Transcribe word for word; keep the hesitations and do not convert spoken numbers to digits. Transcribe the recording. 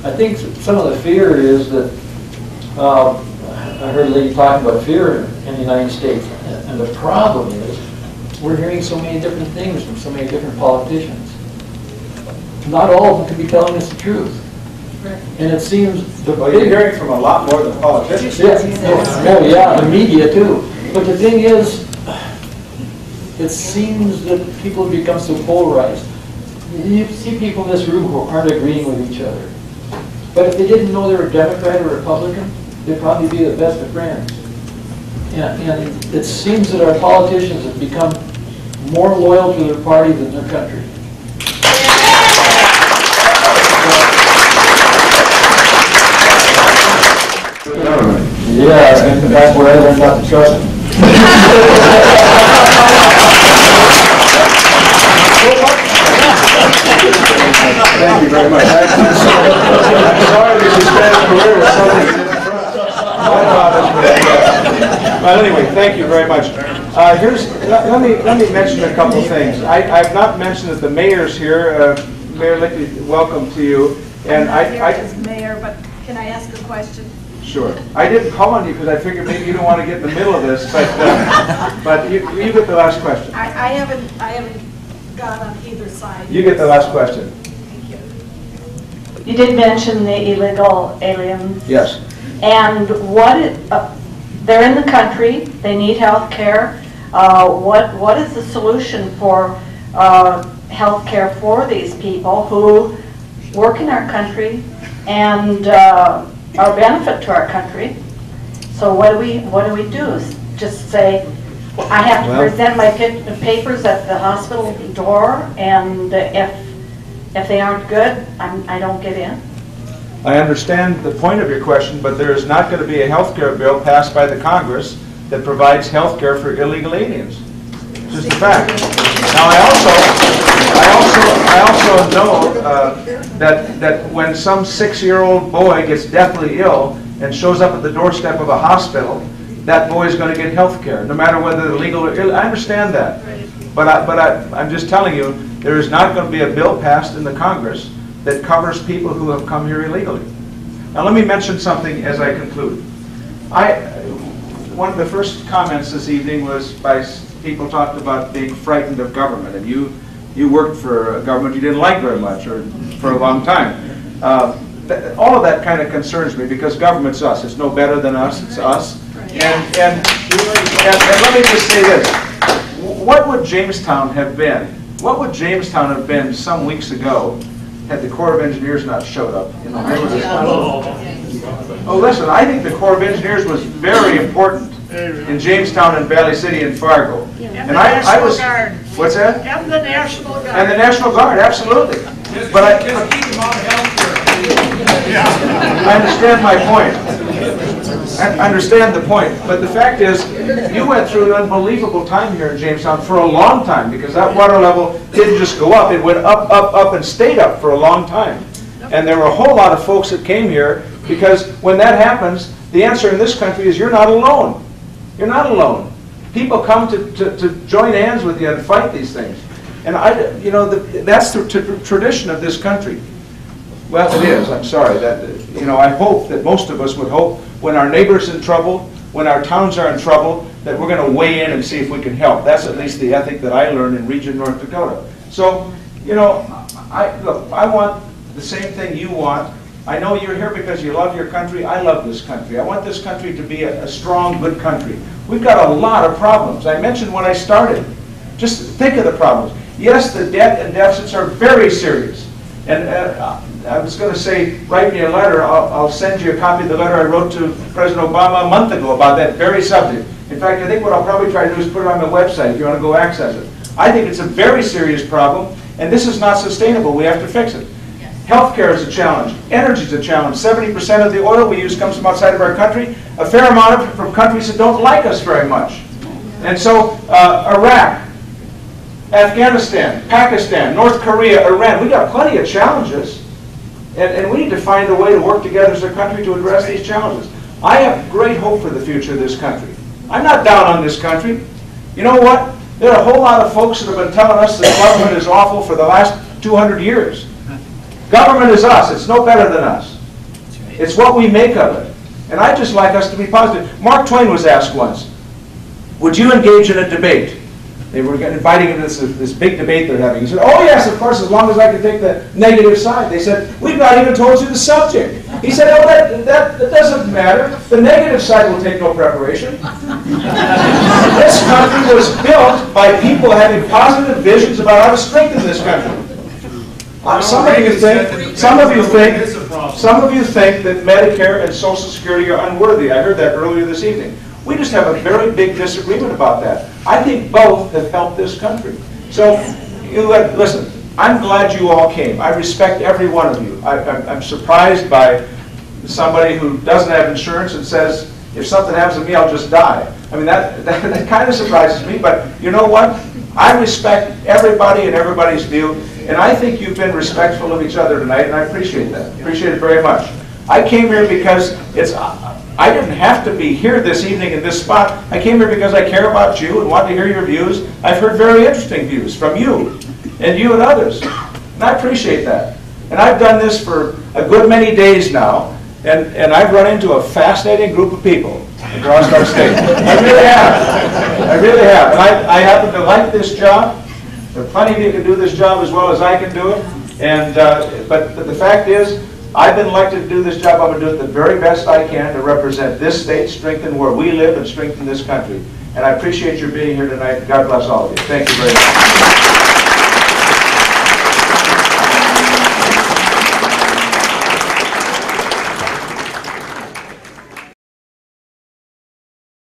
I think some of the fear is that, um, I heard a lady talking about fear in the United States, and the problem is we're hearing so many different things from so many different politicians. Not all of them can be telling us the truth. And it seems the well, you're hearing from a lot more than politicians. Yeah. Oh yeah, the media too. But the thing is, it seems that people have become so polarized. You see people in this room who aren't agreeing with each other. But if they didn't know they were Democrat or Republican, they'd probably be the best of friends. And, and it seems that our politicians have become more loyal to their party than their country. Yeah, and that's where I learned not to trust them. Thank you very much. I'm sorry that you spent a career with something. But anyway, thank you very much. Uh, here's let, let me let me mention a couple things. I, I've not mentioned that the mayor's here. Uh, Mayor Lickey, welcome to you. And I'm not here I, I as mayor, but can I ask a question? Sure. I didn't call on you because I figured maybe you don't want to get in the middle of this, but uh, but you, you get the last question. I, I haven't I haven't got on either side. You get the last question. Thank you. You did mention the illegal aliens. Yes. And what it, uh, they're in the country. They need health care. Uh, what what is the solution for uh, health care for these people who work in our country and uh, are a benefit to our country? So what do we what do we do? Just say, I have to well, present my papers at the hospital door, and if if they aren't good, I'm, I don't get in? I understand the point of your question, but there is not going to be a health care bill passed by the Congress that provides health care for illegal aliens. It's just a fact. Now, I also, I also, I also know uh, that that when some six-year-old boy gets deathly ill and shows up at the doorstep of a hospital, that boy is going to get health care, no matter whether they're legal or illegal. I understand that, but I, but I, I'm just telling you, there is not going to be a bill passed in the Congress that covers people who have come here illegally. Now, let me mention something as I conclude. I, one of the first comments this evening was by people talking about being frightened of government, and you, you worked for a government you didn't like very much, or for a long time. Uh, th all of that kind of concerns me, because government's us. It's no better than us. It's us. And, and, and, and let me just say this. What would Jamestown have been? What would Jamestown have been some weeks ago had the Corps of Engineers not showed up in the middle of this time? Oh, listen, I think the Corps of Engineers was very important in Jamestown and Valley City and Fargo. And, and the I, I was, Guard. What's that? And the National Guard. And the National Guard, absolutely. But I, I understand my point. I understand the point, but the fact is, you went through an unbelievable time here in Jamestown for a long time, because that water level didn't just go up, it went up, up, up, and stayed up for a long time. And there were a whole lot of folks that came here, because when that happens, the answer in this country is you're not alone. You're not alone. People come to, to, to join hands with you and fight these things. And I, you know, the, that's the tradition of this country. Well, it is. I'm sorry. That, you know, I hope that most of us would hope when our neighbor's in trouble, when our towns are in trouble, that we're going to weigh in and see if we can help. That's at least the ethic that I learned in Region, North Dakota. So, you know, I, look, I want the same thing you want. I know you're here because you love your country. I love this country. I want this country to be a, a strong, good country. We've got a lot of problems. I mentioned when I started. Just think of the problems. Yes, the debt and deficits are very serious. And uh, I was going to say, write me a letter. I'll, I'll send you a copy of the letter I wrote to President Obama a month ago about that very subject. In fact, I think what I'll probably try to do is put it on my website if you want to go access it. I think it's a very serious problem, and this is not sustainable. We have to fix it. Healthcare is a challenge. Energy is a challenge. seventy percent of the oil we use comes from outside of our country. A fair amount of it from countries that don't like us very much. And so, uh, Iraq, Afghanistan, Pakistan, North Korea, Iran, we got plenty of challenges. And, and we need to find a way to work together as a country to address these challenges. I have great hope for the future of this country. I'm not down on this country. You know what? There are a whole lot of folks that have been telling us that government is awful for the last two hundred years. Government is us. It's no better than us. It's what we make of it. And I just like us to be positive. Mark Twain was asked once, would you engage in a debate? They were inviting him to this, this big debate they're having. He said, oh yes, of course, as long as I can take the negative side. They said, we've not even told you the subject. He said, oh, that, that, that doesn't matter. The negative side will take no preparation. This country was built by people having positive visions about how to strengthen this country. Uh, some of you think, some of you think, some of you think that Medicare and Social Security are unworthy. I heard that earlier this evening. We just have a very big disagreement about that. I think both have helped this country. So, you let, listen, I'm glad you all came. I respect every one of you. I, I'm, I'm surprised by somebody who doesn't have insurance and says, if something happens to me, I'll just die. I mean, that, that, that kind of surprises me, but you know what? I respect everybody and everybody's view, and I think you've been respectful of each other tonight, and I appreciate that. Appreciate it very much. I came here because it's, I didn't have to be here this evening in this spot. I came here because I care about you and want to hear your views. I've heard very interesting views from you and you and others, and I appreciate that. And I've done this for a good many days now, and, and I've run into a fascinating group of people across our state. I really have. I really have. And I, I happen to like this job. There are plenty of you who can do this job as well as I can do it. And, uh, but, but the fact is, I've been elected to do this job. I'm going to do it the very best I can to represent this state, strengthen where we live, and strengthen this country. And I appreciate your being here tonight. God bless all of you. Thank you very much.